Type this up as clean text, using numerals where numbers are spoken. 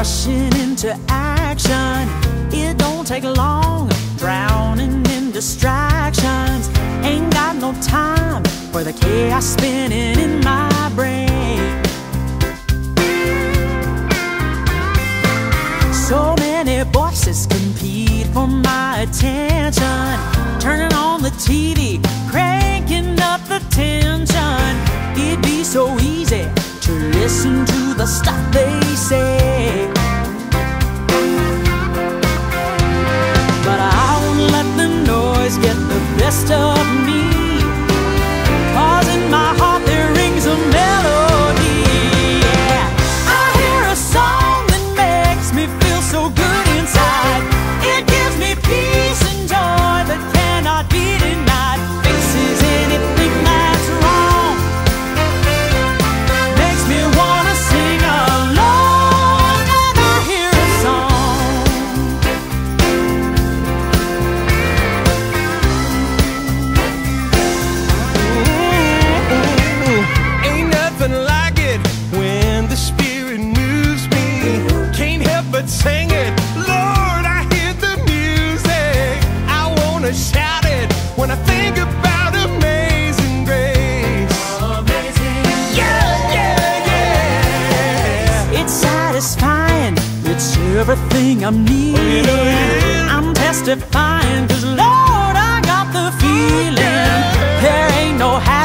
rushing into action. It don't take long, drowning in distractions. Ain't got no time for the chaos spinning in my brain. So many voices compete for my attention. Turning on the TV, cranking up the tension. It'd be so easy to listen to the stuff they say, but I won't let the noise get the best of me, 'cause in my heart there rings a melody. Yeah, I hear a song that makes me feel so good inside. It gives me peace and joy that cannot be denied. Fixes anything that's wrong, makes me wanna sing along when I hear a song. Ooh, ain't nothing like it when the Spirit moves me. Can't help but sing it. Lord, I hear the music. I wanna shout it when I think about amazing grace. Amazing. Yeah, yeah, yeah. It's satisfying, it's everything I'm needing. I'm testifying, 'cause Lord, I got the feeling. There ain't no